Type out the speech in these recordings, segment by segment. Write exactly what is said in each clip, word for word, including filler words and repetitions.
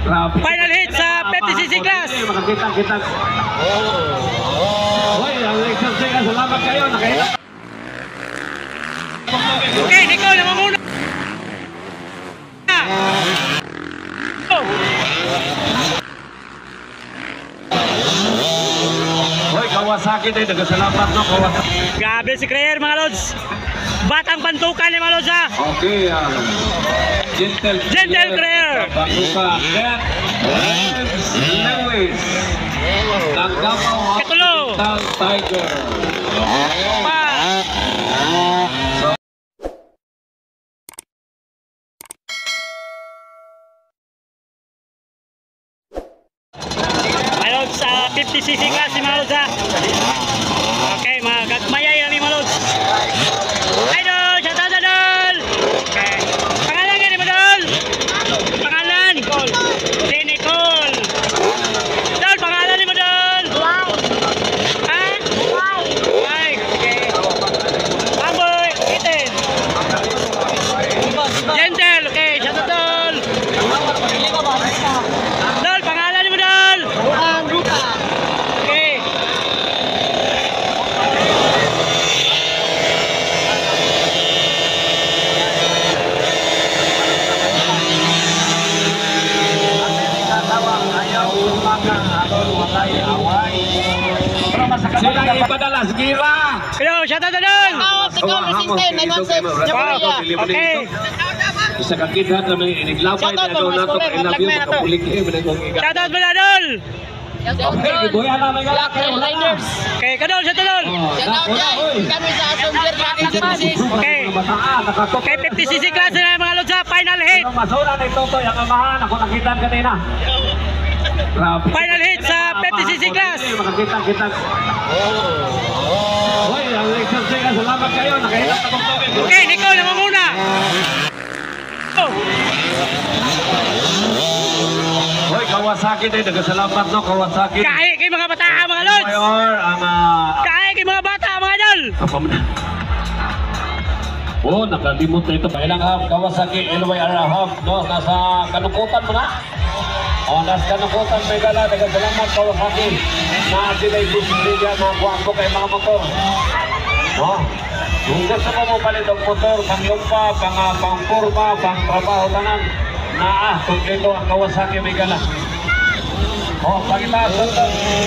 Final hit sa fifty c c class. Makakita-kita. Hoy, ang election sila, salamat kayo. Nakahila. Okay, Nicole, naman muna. Hoy, Kawasaki din. Nagasalamat no, Kawasaki. Grabe si Claire, mga lods. Batang bantukan ni mga lods, ha. Okay, um, Gentle Gentle Claire. Bantukan. Get. Lewis. Laak Davao Katulo. Tiger. Pa. Mga lods, sa fifty c c class si mga lods, ha. Okay, mga gagmayay yan ni mga lods. Idol, shout out Idol. Okay. Pangalan yan ni Idol. Pangalan. Nicole. Si Nicole. Idol, pangalan ni Idol. Ha? Ay, okay. Amboy, Iten. Gentle, okay, shout out Idol. Idol, pangalan ni Idol. Okay. Sila ipadalas gira. Hello, shout out Idol. Okay. Isa ka kita na may iniglabay na daw nato kay love you makapulik eh managong iga. Shout out Idol. Okay, giboya na may galak kay liners. Okay, kadol, shout out. Kami sa Asumber Agency. Okay. Okay, fifty c c class na mga lods, ha. Final hit. Masura na ito to yung amahan ako nakita kanina. Final hit sa fifty c c class. Makakita-kita. Hoy, ang election sila, salamat kayo. Nakahila na kong tubig. Okay, Nicole, naman muna. Oh. Hoy, Kawasaki din. Nagasalamat no, Kawasaki. Kahit kay mga bata, mga lods. Mayor, ang... Uh, Kahit kay mga bata, mga idol. Oh, nakalimot na ito. Ilang half, Kawasaki, L Y R half, no? Nasa kanukutan mo na. Oh, nasa kanukutan, may gala. Nagasalamat, Kawasaki. Na sila'y gusto na kuhaan ko kay mga motor. Oh, kung gusto mo mo palit ang motor, pang lumpa, pang, uh, pang kurma, pang trabaho tanan, na ah, kung dito ang Kawasaki, may gala. Oh, pagitaas ito.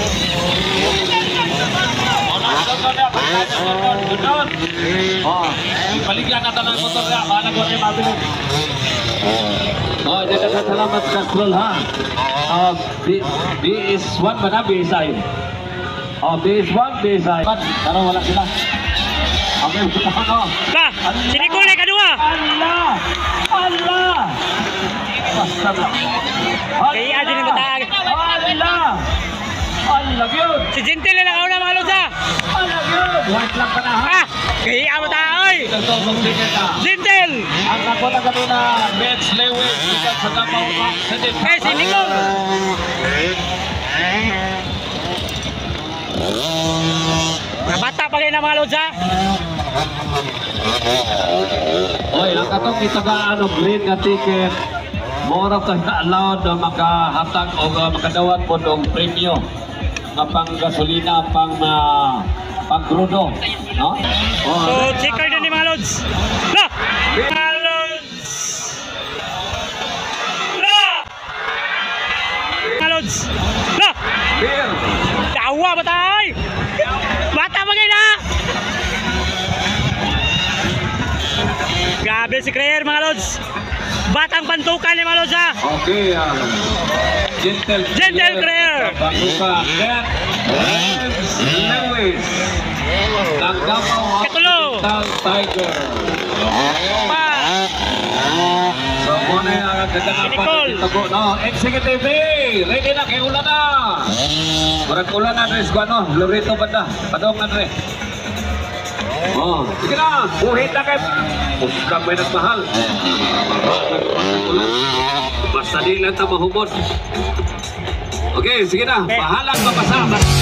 Oh, ipaligyan natin ang motor niya. Bahala ko kayo mabilis. Oh, dito sa salamat Kastrol, ha? Uh, B is one ba na? B is I. Oh, B is one, B is I. Karang wala sila. Okay, ano? Ba, si Nicole ay kadua. Allah! Allah! Basta na. Kaya adyo ng bata. Allah! Allah, yun! Si Gentle na nakauna, mga lods, ha. Allah, yun! White lang ka na, ha? Ah, kaya bata, oy. Gentle. Ang ako na kami na Mets Lewis bukan sa Davao City. Eh, si Nicole. Mga bata pa rin ang mga lods, ha. Oy, ang katong itaga ano green nga ticket. Mora ka allowed na makahatag o uh, makadawat po ng premyo nga pang gasolina, pang uh, pang crudo, no? Oh, So, checker din ni mga lods. La! Mga lods! La! Mga lods! La! beer. Tawa ba tayo? Bata ba kayo na? Grabe si Claire, mga lods. Batang bantukan ni mga lods, ha. Okay, um, Gentle Gentle Claire. Bantukan. Get. Lewis. Laak Davao Katulo. Tiger. Pa. So, muna yung ang gaganapan dito po, no? Executive, ready na, kay ulan na. Marag ulan na, Andres, kung ano, Lorito banda, padong Andres. Oh, sige na, buhit na kayo. Basta may nagmahal. Basta di lang ito mahumot. Okay, sige na, bahalang mapasa.